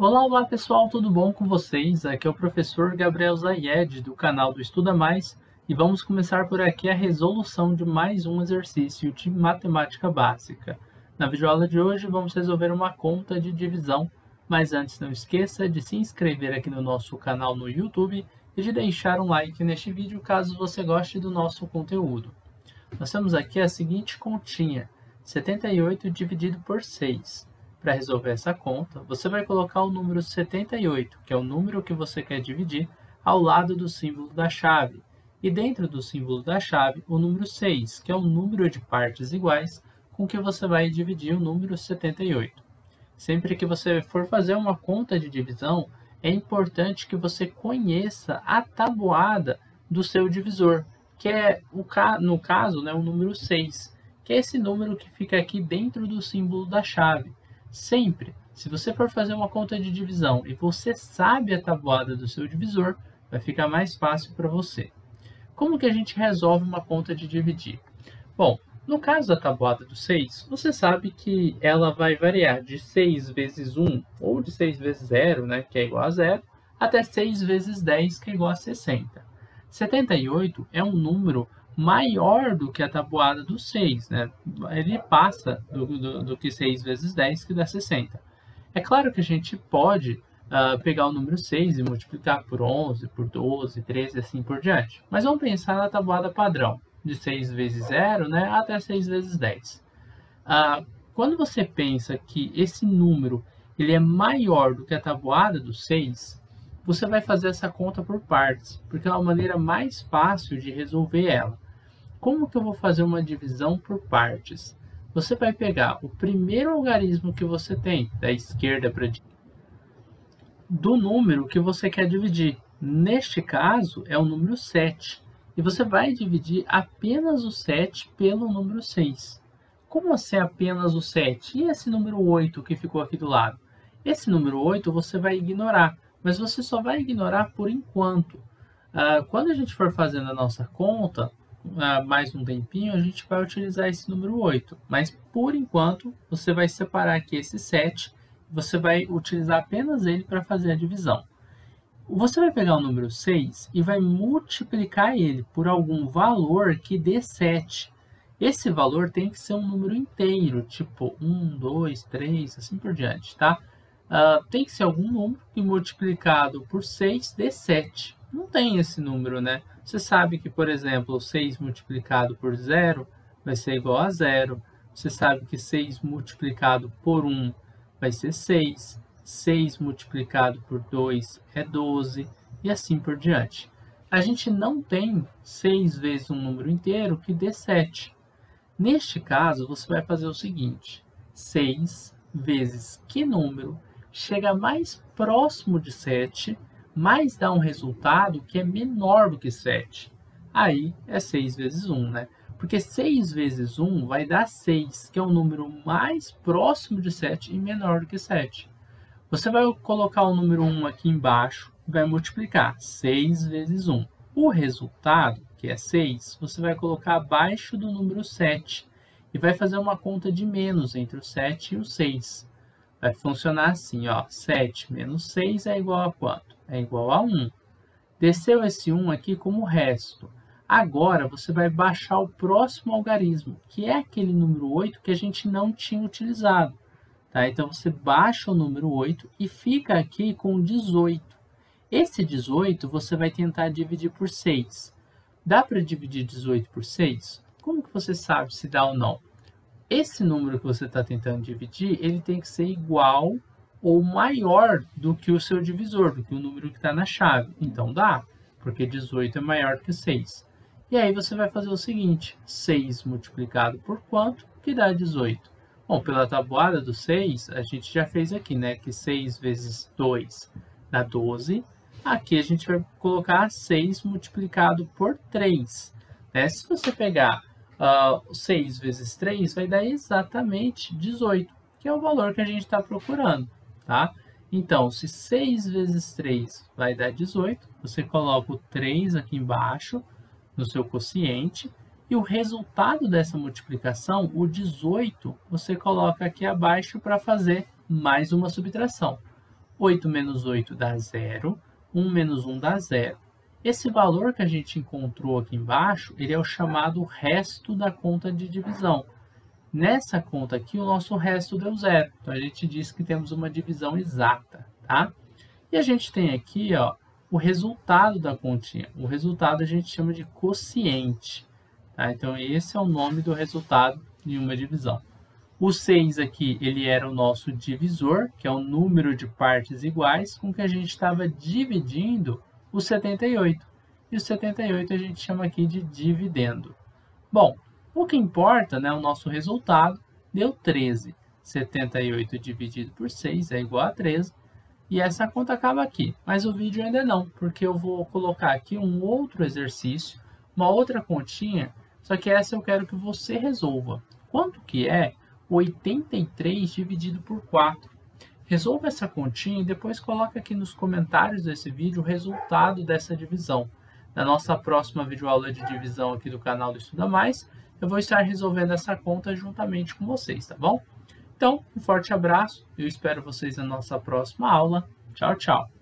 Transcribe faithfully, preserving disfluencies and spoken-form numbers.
Olá, olá pessoal, tudo bom com vocês? Aqui é o professor Gabriel Zayed, do canal do Estuda Mais, e vamos começar por aqui a resolução de mais um exercício de matemática básica. Na videoaula de hoje vamos resolver uma conta de divisão, mas antes não esqueça de se inscrever aqui no nosso canal no YouTube e de deixar um like neste vídeo caso você goste do nosso conteúdo. Nós temos aqui a seguinte continha, setenta e oito dividido por seis. Para resolver essa conta, você vai colocar o número setenta e oito, que é o número que você quer dividir, ao lado do símbolo da chave. E dentro do símbolo da chave, o número seis, que é o número de partes iguais com que você vai dividir o número setenta e oito. Sempre que você for fazer uma conta de divisão, é importante que você conheça a tabuada do seu divisor, que é, no caso, né, o número seis, que é esse número que fica aqui dentro do símbolo da chave. Sempre, se você for fazer uma conta de divisão e você sabe a tabuada do seu divisor, vai ficar mais fácil para você. Como que a gente resolve uma conta de dividir? Bom, no caso da tabuada do seis, você sabe que ela vai variar de seis vezes um, ou de seis vezes zero, né, que é igual a zero, até seis vezes dez, que é igual a sessenta. setenta e oito é um número maior do que a tabuada do seis, né? Ele passa do, do, do que seis vezes dez, que dá sessenta. É claro que a gente pode uh, pegar o número seis e multiplicar por onze, por doze, treze e assim por diante. Mas vamos pensar na tabuada padrão, de seis vezes zero, né, até seis vezes dez. Uh, quando você pensa que esse número ele é maior do que a tabuada do seis, você vai fazer essa conta por partes, porque é uma maneira mais fácil de resolver ela. Como que eu vou fazer uma divisão por partes? Você vai pegar o primeiro algarismo que você tem, da esquerda para a direita, do número que você quer dividir. Neste caso, é o número sete. E você vai dividir apenas o sete pelo número seis. Como assim apenas o sete? E esse número oito que ficou aqui do lado? Esse número oito você vai ignorar, mas você só vai ignorar por enquanto. Ah, quando a gente for fazendo a nossa conta, ah, mais um tempinho, a gente vai utilizar esse número oito. Mas, por enquanto, você vai separar aqui esse sete, você vai utilizar apenas ele para fazer a divisão. Você vai pegar o número seis e vai multiplicar ele por algum valor que dê sete. Esse valor tem que ser um número inteiro, tipo um, dois, três, assim por diante, tá? Uh, tem que ser algum número que multiplicado por seis dê sete. Não tem esse número, né? Você sabe que, por exemplo, seis multiplicado por zero vai ser igual a zero. Você sabe que seis multiplicado por um vai ser seis. seis multiplicado por dois é doze. E assim por diante. A gente não tem seis vezes um número inteiro que dê sete. Neste caso, você vai fazer o seguinte. seis vezes que número chega mais próximo de sete, mas dá um resultado que é menor do que sete. Aí é seis vezes um, né? Porque seis vezes um vai dar seis, que é um número mais próximo de sete e menor do que sete. Você vai colocar o número um aqui embaixo e vai multiplicar seis vezes um. O resultado, que é seis, você vai colocar abaixo do número sete e vai fazer uma conta de menos entre o sete e o seis. Vai funcionar assim, ó, sete menos seis é igual a quanto? É igual a um. Desceu esse um aqui como resto. Agora, você vai baixar o próximo algarismo, que é aquele número oito que a gente não tinha utilizado. Tá? Então, você baixa o número oito e fica aqui com dezoito. Esse dezoito você vai tentar dividir por seis. Dá para dividir dezoito por seis? Como que você sabe se dá ou não? Esse número que você está tentando dividir, ele tem que ser igual ou maior do que o seu divisor, do que o número que está na chave. Então dá, porque dezoito é maior que seis. E aí você vai fazer o seguinte, seis multiplicado por quanto, que dá dezoito? Bom, pela tabuada do seis, a gente já fez aqui, né? Que seis vezes dois dá doze. Aqui a gente vai colocar seis multiplicado por três. Né? Se você pegar Uh, seis vezes três vai dar exatamente dezoito, que é o valor que a gente está procurando, tá? Então, se seis vezes três vai dar dezoito, você coloca o três aqui embaixo, no seu quociente, e o resultado dessa multiplicação, o dezoito, você coloca aqui abaixo para fazer mais uma subtração. oito menos oito dá zero, um menos um dá zero. Esse valor que a gente encontrou aqui embaixo, ele é o chamado resto da conta de divisão. Nessa conta aqui, o nosso resto deu zero. Então, a gente diz que temos uma divisão exata, tá? E a gente tem aqui, ó, o resultado da continha. O resultado a gente chama de quociente, tá? Então, esse é o nome do resultado de uma divisão. O seis aqui, ele era o nosso divisor, que é o número de partes iguais com que a gente estava dividindo o setenta e oito. E o setenta e oito a gente chama aqui de dividendo. Bom, o que importa, né, o nosso resultado deu treze. setenta e oito dividido por seis é igual a treze. E essa conta acaba aqui. Mas o vídeo ainda não, porque eu vou colocar aqui um outro exercício, uma outra continha, só que essa eu quero que você resolva. Quanto que é oitenta e três dividido por quatro? Resolva essa continha e depois coloca aqui nos comentários desse vídeo o resultado dessa divisão. Na nossa próxima videoaula de divisão aqui do canal do Estuda Mais, eu vou estar resolvendo essa conta juntamente com vocês, tá bom? Então, um forte abraço, eu espero vocês na nossa próxima aula. Tchau, tchau!